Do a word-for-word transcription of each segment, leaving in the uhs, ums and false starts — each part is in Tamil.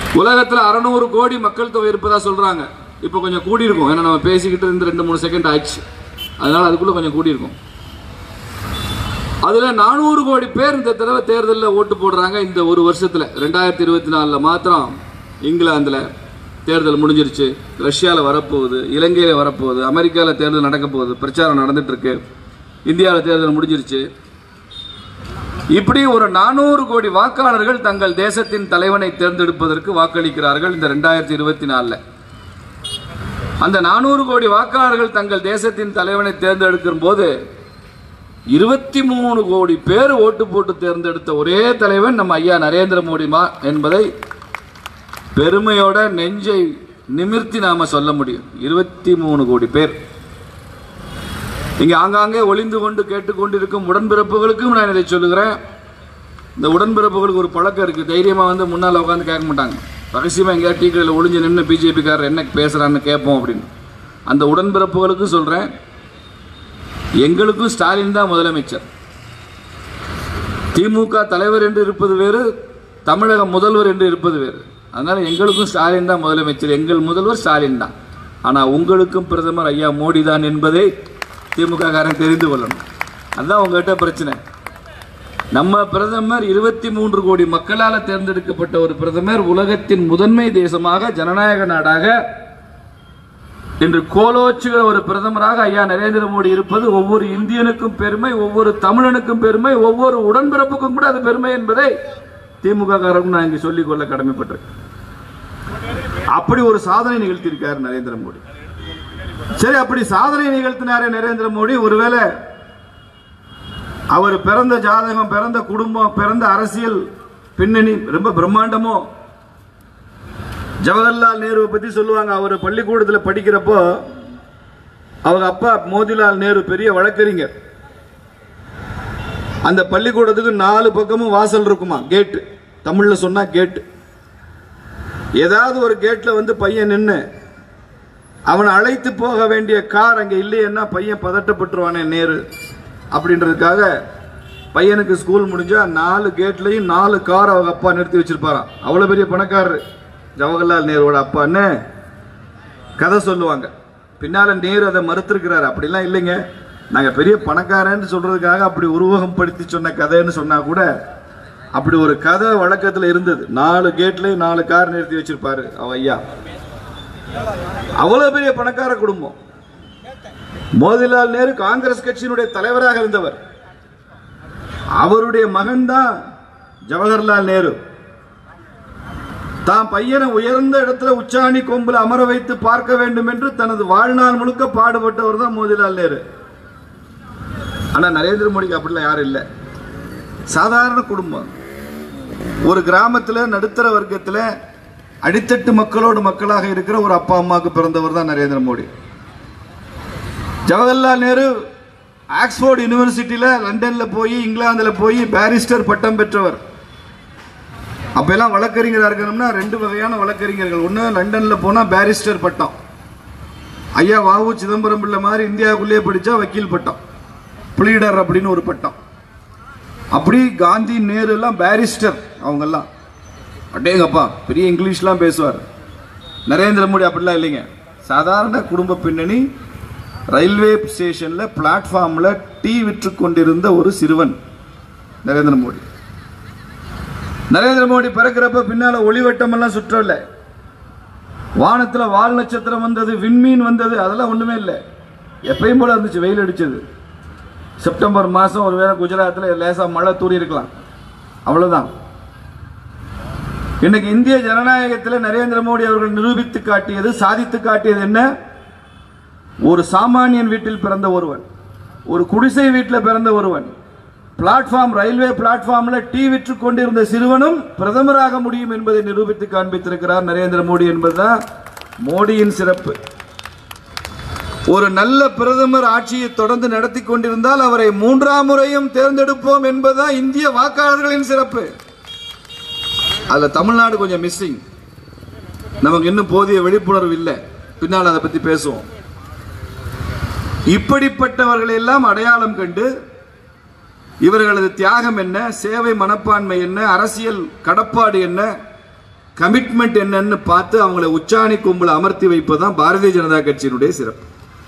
உலகத்தில் அறுநூறு கோடி மக்கள் தொகை இருப்பதா சொல்றாங்க. இப்போ கொஞ்சம் கூடி இருக்கும், ஏன்னா நம்ம பேசிக்கிட்டு இருந்து ரெண்டு மூணு செகண்ட் ஆயிடுச்சு, அதனால அதுக்குள்ள கொஞ்சம் கூடி இருக்கும். அதுல நானூறு கோடி பேர் இந்த தடவை தேர்தலில் ஓட்டு போடுறாங்க. இந்த ஒரு வருஷத்துல ரெண்டாயிரத்தி இருபத்தி நாலுல மாத்திரம் இங்கிலாந்துல தேர்தல் முடிஞ்சிருச்சு, ரஷ்யாவில் வரப்போகுது, இலங்கையில் வரப்போகுது, அமெரிக்காவில் தேர்தல் நடக்க போகுது, பிரச்சாரம் நடந்துட்டு இருக்கு, இந்தியாவில் தேர்தல் முடிஞ்சிருச்சு. இப்படி ஒரு நானூறு கோடி வாக்காளர்கள் தங்கள் தேசத்தின் தலைவனை தேர்ந்தெடுப்பதற்கு வாக்களிக்கிறார்கள் இந்த ரெண்டாயிரத்தி இருபத்தி நாலுல. அந்த நானூறு கோடி வாக்காளர்கள் தங்கள் தேசத்தின் தலைவனை தேர்ந்தெடுக்கும் போது இருபத்தி மூணு கோடி பேர் ஓட்டு போட்டு தேர்ந்தெடுத்த ஒரே தலைவன் நம்ம ஐயா நரேந்திர மோடி என்பதை பெருமையோட நெஞ்சை நிமிர்த்தி நாம சொல்ல முடியும். இருபத்தி மூணு கோடி பேர். இங்க ஆங்காங்கே ஒளிந்து கொண்டு கேட்டுக்கொண்டிருக்கும் உடன்பிறப்புகளுக்கும் நான் இதை சொல்லுகிறேன். இந்த உடன்பிறப்புகளுக்கு ஒரு பழக்கம் இருக்கு, தைரியமா வந்து முன்னால் உட்காந்து கேட்க மாட்டாங்க, ரகசியமா எங்கேயா டீ கடையில் ஒளிஞ்சு நின்று பிஜேபி காரர் என்ன பேசுறான்னு கேட்போம் அப்படின்னு. அந்த உடன்பிறப்புகளுக்கும் சொல்றேன், எங்களுக்கும் ஸ்டாலின் தான் முதலமைச்சர். திமுக தலைவர் என்று இருப்பது வேறு, தமிழக முதல்வர் என்று இருப்பது வேறு. அதனால எங்களுக்கும் ஸ்டாலின் தான் முதலமைச்சர், எங்கள் முதல்வர் ஸ்டாலின் தான். ஆனா உங்களுக்கும் பிரதமர் ஐயா மோடி தான் என்பதை திமுக காரன் தெரிந்து கொள்ளணும். அதுதான் உங்ககிட்ட பிரச்சனை. நம்ம பிரதமர் இருபத்தி மூன்று கோடி மக்களால் தேர்ந்தெடுக்கப்பட்ட ஒரு பிரதமர், உலகத்தின் முதன்மை தேசமாக ஜனநாயக நாடாக இன்று கோலோச்சுகிற ஒரு பிரதமராக ஐயா நரேந்திர மோடி இருப்பது ஒவ்வொரு இந்தியனுக்கும் பெருமை, ஒவ்வொரு தமிழனுக்கும் பெருமை, ஒவ்வொரு உடன்பிறப்புக்கும் கூட அது பெருமை என்பதை திமுக காரனும் நான் இங்கு சொல்லிக் கொள்ள கடமைப்பட்டிருக்கேன். அப்படி ஒரு சாதனை நிகழ்த்தியிருக்கார் நரேந்திர மோடி. சரி, அப்படி சாதனை நிகழ்த்தினாரே நரேந்திர மோடி, ஒருவேளை அவர் பிறந்த ஜாதகம், பிறந்த குடும்பம், பிறந்த அரசியல் பின்னணி ரொம்ப பிரம்மாண்டமோ? ஜவஹர்லால் நேருவை பத்தி சொல்லுவாங்க. அவர் பள்ளிக்கூடத்தில் படிக்கிறப்போ அவங்க அப்பா மோதிலால் நேரு பெரிய வழக்கறிஞர். அந்த பள்ளிக்கூடத்துக்கு நாலு பக்கமும் வாசல் இருக்குமா, கேட்டு, தமிழ்ல சொன்னா கேட்டு. ஏதாவது ஒரு கேட்ல வந்து பையன் நின்று அவனை அழைத்து போக வேண்டிய கார் அங்க இல்லைன்னா பையன் பதட்டப்பட்டுருவானே நேரு அப்படின்றதுக்காக பையனுக்கு ஸ்கூல் முடிஞ்சா நாலு கேட்லயும் நாலு கார் அவங்க அப்பா நிறுத்தி வச்சிருப்பாராம். அவ்வளவு பெரிய பணக்காரர் ஜவஹர்லால் நேருவோட அப்பான்னு கதை சொல்லுவாங்க. பின்னால நேரு அதை மறுத்திருக்கிறாரு. அப்படிலாம் இல்லைங்க, நாங்க பெரிய பணக்காரன்னு சொல்றதுக்காக அப்படி உருவகம் படுத்தி சொன்ன கதைன்னு சொன்னா கூட அப்படி ஒரு கதை வழக்கத்தில் இருந்தது. நாலு கேட்லயும் நாலு கார் நிறுத்தி வச்சிருப்பாரு அவ ஐயா. அவ்வளவு பெரிய பணக்கார குடும்பம். மோதிலால் நேரு காங்கிரஸ் கட்சியினுடைய தலைவராக இருந்தவர். அவருடைய மகன் தான் ஜவஹர்லால் நேரு. தான் பையனை உயர்ந்த இடத்துல உச்சாணி கொம்புல அமர வைத்து பார்க்க வேண்டும் என்று தனது வாழ்நாள் முழுக்க பாடுபட்டவர் தான் மோதிலால் நேரு. ஆனா நரேந்திர மோடிக்கு அப்படிலாம் யாரும் இல்லை. சாதாரண குடும்பம், ஒரு கிராமத்துல நடுத்தர வர்க்கத்துல அடித்தட்டு மக்களோடு மக்களாக இருக்கிற ஒரு அப்பா அம்மாவுக்கு பிறந்தவர் தான் நரேந்திர மோடி. ஜவஹர்லால் நேரு ஆக்ஸ்போர்ட் யூனிவர்சிட்டியில லண்டன்ல போய் இங்கிலாந்துல போய் பாரிஸ்டர் பட்டம் பெற்றவர். அப்பெல்லாம் வழக்கறிஞராக இருக்கணும்னா ரெண்டு வகையான வழக்கறிஞர்கள். ஒன்று லண்டன்ல போனா பாரிஸ்டர் பட்டம், ஐயா வாவு சிதம்பரம் பிள்ளை மாதிரி இந்தியாவுக்குள்ளேயே படிச்சா வக்கீல் பட்டம், பிளீடர் அப்படின்னு ஒரு பட்டம். அப்படி காந்தி நேரு எல்லாம் பாரிஸ்டர், அவங்க எல்லாம் அடேங்கப்பா பெரிய இங்கிலீஷ்லாம் பேசுவார். நரேந்திர மோடி அப்படிலாம் இல்லைங்க, சாதாரண குடும்ப பின்னணி. ரயில்வே ஸ்டேஷன்ல பிளாட்ஃபார்ம்ல டீ விற்று கொண்டிருந்த ஒரு சிறுவன் நரேந்திர மோடி. நரேந்திர மோடி பிறக்கிறப்ப பின்னால ஒளிவட்டம் எல்லாம் சுற்றல, வானத்துல வால் நட்சத்திரம் வந்தது, விண்மீன் வந்தது, அதெல்லாம் ஒண்ணுமே இல்லை. எப்பயும் போல இருந்துச்சு. வெயில் அடிச்சது. செப்டம்பர் மாசம் ஒருவேளை குஜராத்தில் லேசா மழை தூரி இருக்கலாம், அவ்வளவுதான். இன்னைக்கு இந்திய ஜனநாயகத்தில் நரேந்திர மோடி அவர்கள் நிரூபித்து காட்டியது, சாதித்து காட்டியது என்ன? ஒரு சாமானியன் வீட்டில் பிறந்த ஒருவன், ஒரு குடிசை வீட்டில் பிறந்த ஒருவன், பிளாட்ஃபார்ம் ரயில்வே பிளாட்ஃபார்ம்ல டீ விற்று கொண்டிருந்த சிறுவனும் பிரதமராக முடியும் என்பதை நிரூபித்து காண்பித்திருக்கிறார் நரேந்திர மோடி என்பதுதான் மோடியின் சிறப்பு. ஒரு நல்ல பிரதமர் ஆட்சியை தொடர்ந்து நடத்தி கொண்டிருந்தால் அவரை மூன்றாம் முறையும் தேர்ந்தெடுப்போம் என்பதுதான் இந்திய வாக்காளர்களின் சிறப்பு. அதுல தமிழ்நாடு கொஞ்சம் மிஸ்ஸிங். நமக்கு இன்னும் போதிய விழிப்புணர்வு இல்லை. பின்னால் அதை பத்தி பேசுவோம். இப்படிப்பட்டவர்களை எல்லாம் அடையாளம் கண்டு இவர்களது தியாகம் என்ன, சேவை மனப்பான்மை என்ன, அரசியல் கடப்பாடு என்ன, கமிட்மெண்ட் என்னன்னு பார்த்து அவங்களை உச்சாணி கும்பல அமர்த்தி வைப்பதுதான் பாரதிய ஜனதா கட்சியினுடைய சிறப்பு.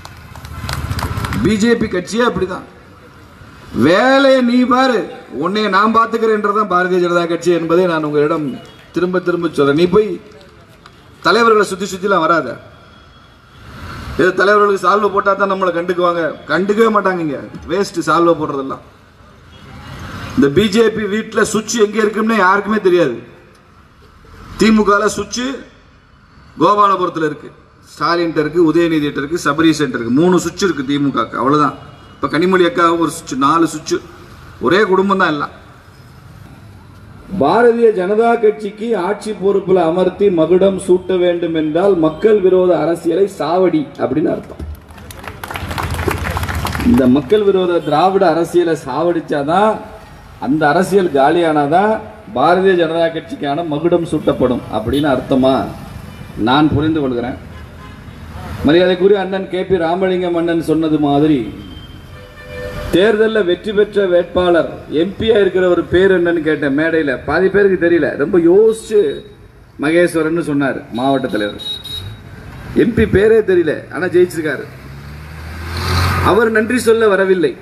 பிஜேபி கட்சியே அப்படிதான். வேலையை நீ பாரு, உன்னைய நான் பார்த்துக்கிறேன்றதான் பாரதிய ஜனதா கட்சி என்பதை நான் உங்களிடம் திரும்ப திரும்ப சொல்றேன். நீ போய் தலைவர்களை சுத்தி சுத்திலாம் வராத. ஏதோ தலைவர்களுக்கு சால்வை போட்டா தான் நம்மளை கண்டுக்குவாங்க, கண்டுக்கவே மாட்டாங்க. இங்க வேஸ்ட் சால்வை போடுறதெல்லாம். இந்த பிஜேபி வீட்டில் சுவிட்ச் எங்க இருக்குன்னு யாருக்குமே தெரியாது. திமுக சுவிட்ச் கோபாலபுரத்தில் இருக்கு, ஸ்டாலின் இருக்கு, உதயநிதி இருக்கு, சபரீசன் இருக்கு. மூணு சுவிட்ச் இருக்கு திமுக. அவ்வளவுதான். இப்ப கனிமொழி அக்கா ஒரு சுவிட்ச், நாலு சுவிட்ச். ஒரே குடும்பம் தான் எல்லாம். பாரதிய ஜனதா கட்சிக்கு ஆட்சி பொறுப்பில் அமர்த்தி மகுடம் சூட்ட வேண்டும் என்றால் மக்கள் விரோத அரசியலை சாவடி அப்படின்னு அர்த்தம். இந்த மக்கள் விரோத திராவிட அரசியலை சாவடிச்சாதான், அந்த அரசியல் காலியானாதான் பாரதிய ஜனதா கட்சிக்கான மகுடம் சூட்டப்படும் அப்படின்னு அர்த்தமா நான் புரிந்து கொள்கிறேன். மரியாதைக்குரிய அண்ணன் கே பி ராமலிங்கம் அண்ணன் சொன்னது மாதிரி தேர்தலில் வெற்றி பெற்ற வேட்பாளர் எம்பியா இருக்கிற ஒரு பேர் என்னன்னு கேட்டேன் மேடையில். பாதி பேருக்கு தெரியல. ரொம்ப யோசிச்சு மகேஸ்வரன் சொன்னார் மாவட்ட தலைவர். எம்பி பேரே தெரியல, ஆனா ஜெயிச்சிருக்காரு. அவர் நன்றி சொல்ல வரவில்லை.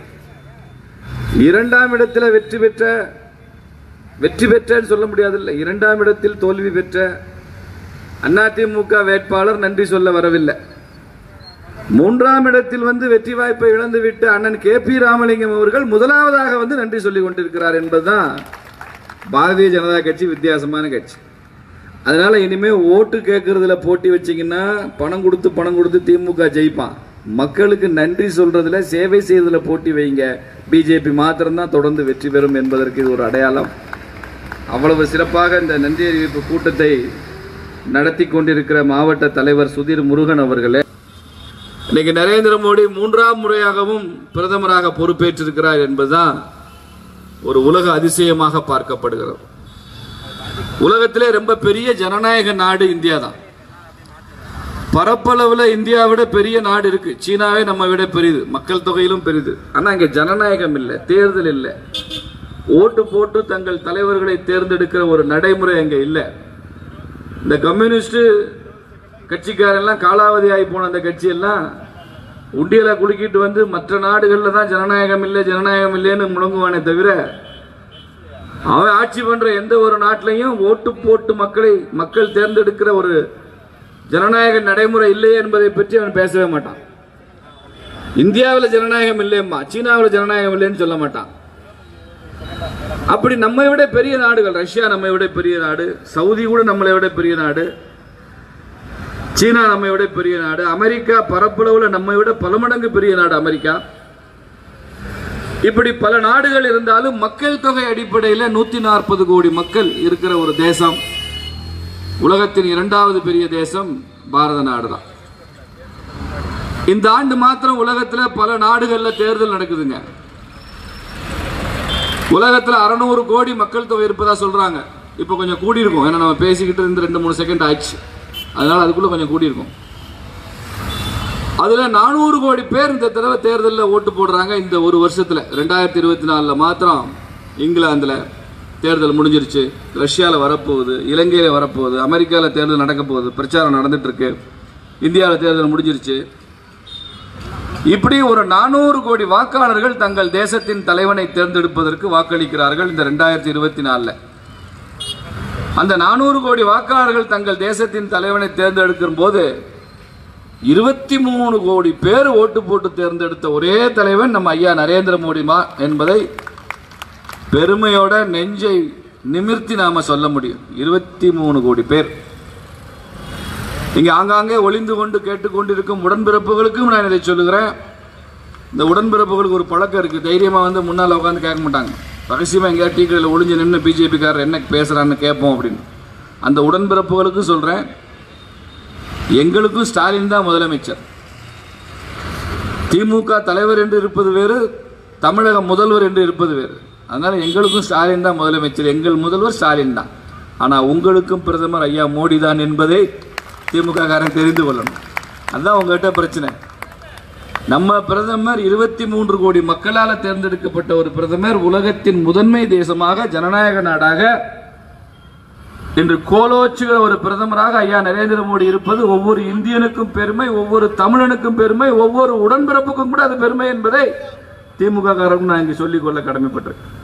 இரண்டாம் இடத்தில் வெற்றி பெற்ற வெற்றி பெற்றன்னு சொல்ல முடியாதில்லை, இரண்டாம் இடத்தில் தோல்வி பெற்ற அதிமுக வேட்பாளர் நன்றி சொல்ல வரவில்லை. மூன்றாம் இடத்தில் வந்து வெற்றி வாய்ப்பை இழந்துவிட்டு அண்ணன் கே பி ராமலிங்கம் அவர்கள் முதலாவதாக வந்து நன்றி சொல்லிக் கொண்டிருக்கிறார் என்பதுதான் பாரதிய ஜனதா கட்சி வித்தியாசமான கட்சி. அதனால இனிமே ஓட்டு கேட்கறதுல போட்டி வச்சீங்கன்னா பணம் கொடுத்து பணம் கொடுத்து திமுக ஜெயிப்பான். மக்களுக்கு நன்றி சொல்றதுல, சேவை செய்வதில் போட்டி வைங்க. பிஜேபி மாத்திரம்தான் தொடர்ந்து வெற்றி பெறும் என்பதற்கு இது ஒரு அடையாளம். அவ்வளவு சிறப்பாக இந்த நன்றி அறிவிப்பு கூட்டத்தை நடத்தி கொண்டிருக்கிற மாவட்ட தலைவர் சுதீர் முருகன் அவர்களே, இன்னைக்கு நரேந்திர மோடி மூன்றாம் முறையாகவும் பிரதமராக பொறுப்பேற்றிருக்கிறார் என்பதுதான் ஒரு உலக அதிசயமாக பார்க்கப்படுகிறது. உலகத்திலே ரொம்ப பெரிய ஜனநாயக நாடு இந்தியா தான். பரப்பளவுல இந்தியா விட பெரிய நாடு இருக்கு. சீனாவே நம்ம விட பெரியது, மக்கள் தொகையிலும் பெரியது. ஆனா இங்க ஜனநாயகம் இல்லை, தேர்தல் இல்லை, ஓட்டு போட்டு தங்கள் தலைவர்களை தேர்ந்தெடுக்கிற ஒரு நடைமுறை அங்க இல்லை. இந்த கம்யூனிஸ்ட் கட்சிக்காரெல்லாம் காலாவதி ஆகி போன அந்த கட்சி எல்லாம் உண்டியலை குலுக்கிட்டு வந்து மற்ற நாடுகளில் தான் ஜனநாயகம் இல்லை ஜனநாயகம் இல்லைன்னு முழங்குவானே தவிர, அவன் ஆட்சி பண்ற எந்த ஒரு நாட்டிலையும் ஓட்டு போட்டு மக்களை மக்கள் தேர்ந்தெடுக்கிற ஒரு ஜனநாயக நடைமுறை இல்லையே என்பதை பற்றி அவன் பேசவே மாட்டான். இந்தியாவில் ஜனநாயகம் இல்லையம்மா, சீனாவில் ஜனநாயகம் இல்லைன்னு சொல்ல மாட்டான். அப்படி நம்மை விட பெரிய நாடுகள், ரஷ்யா நம்மை விட பெரிய நாடு, சவுதி கூட நம்மளை விட பெரிய நாடு, சீனா நம்மை விட பெரிய நாடு, அமெரிக்கா பரப்பளவுல நம்மை விட பல மடங்கு பெரிய நாடு அமெரிக்கா. இப்படி பல நாடுகள் இருந்தாலும் மக்கள் தொகை அடிப்படையில் நூத்தி நாற்பது கோடி மக்கள் இருக்கிற ஒரு தேசம், உலகத்தின் இரண்டாவது பெரிய தேசம் பாரத நாடு தான். இந்த ஆண்டு மாத்திரம் உலகத்தில் பல நாடுகளில் தேர்தல் நடக்குதுங்க. உலகத்தில் அறுநூறு கோடி மக்கள் தொகை இருப்பதா சொல்றாங்க. இப்ப கொஞ்சம் கூடி இருக்கும், ஏன்னா நம்ம பேசிக்கிட்டு இருந்து ரெண்டு மூணு செகண்ட் ஆயிடுச்சு, அதனால அதுக்குள்ள கொஞ்சம் கூடி இருக்கும். அதுல நானூறு கோடி பேர் இந்த தடவை தேர்தலில் ஓட்டு போடுறாங்க. இந்த ஒரு வருஷத்துல ரெண்டாயிரத்தி இருபத்தி நாலுல மாத்திரம் இங்கிலாந்துல தேர்தல் முடிஞ்சிருச்சு, ரஷ்யாவில் வரப்போகுது, இலங்கையில் வரப்போகுது, அமெரிக்காவில் தேர்தல் நடக்க போகுது, பிரச்சாரம் நடந்துட்டு இருக்கு, இந்தியாவில் தேர்தல் முடிஞ்சிருச்சு. இப்படி ஒரு நானூறு கோடி வாக்காளர்கள் தங்கள் தேசத்தின் தலைவனை தேர்ந்தெடுப்பதற்கு வாக்களிக்கிறார்கள் இந்த ரெண்டாயிரத்தி இருபத்தி நாலுல. அந்த நானூறு கோடி வாக்காளர்கள் தங்கள் தேசத்தின் தலைவனை தேர்ந்தெடுக்கும் போது இருபத்தி மூணு கோடி பேர் ஓட்டு போட்டு தேர்ந்தெடுத்த ஒரே தலைவன் நம்ம ஐயா நரேந்திர மோடி மா என்பதை பெருமையோட நெஞ்சை நிமிர்த்தி நாம சொல்ல முடியும். இருபத்தி மூணு கோடி பேர். இங்க ஆங்காங்கே ஒளிந்து கொண்டு கேட்டுக்கொண்டிருக்கும் உடன்பிறப்புகளுக்கும் நான் இதை சொல்லுகிறேன். இந்த உடன்பிறப்புகளுக்கு ஒரு பழக்கம் இருக்கு, தைரியமா வந்து முன்னால உட்காந்து கேட்க மாட்டாங்க, ரகசியமா எங்கேயா டீ கடையில் ஒளிஞ்சு நின்று பிஜேபிக்காரர் என்ன பேசுறான்னு கேட்போம் அப்படின்னு. அந்த உடன்பிறப்புகளுக்கும் சொல்றேன், எங்களுக்கும் ஸ்டாலின் தான் முதலமைச்சர். திமுக தலைவர் என்று இருப்பது வேறு, தமிழக முதல்வர் என்று இருப்பது வேறு. அதனால எங்களுக்கும் ஸ்டாலின் தான் முதலமைச்சர், எங்கள் முதல்வர் ஸ்டாலின் தான். ஆனா உங்களுக்கும் பிரதமர் ஐயா மோடி தான் என்பதை திமுக காரன் தெரிந்து கொள்ளணும். அதுதான் உங்ககிட்ட பிரச்சனை. நம்ம பிரதமர் இருபத்தி மூன்று கோடி மக்களால் தேர்ந்தெடுக்கப்பட்ட ஒரு பிரதமர், உலகத்தின் முதன்மை தேசமாக ஜனநாயக நாடாக இன்று கோலோச்சுகிற ஒரு பிரதமராக ஐயா நரேந்திர மோடி இருப்பது ஒவ்வொரு இந்தியனுக்கும் பெருமை, ஒவ்வொரு தமிழனுக்கும் பெருமை, ஒவ்வொரு உடன்பிறப்புக்கும் கூட அது பெருமை என்பதை திமுக காரர்கள் நான் இங்கு சொல்லிக்கொள்ள கடமைப்பட்டிருக்கேன்.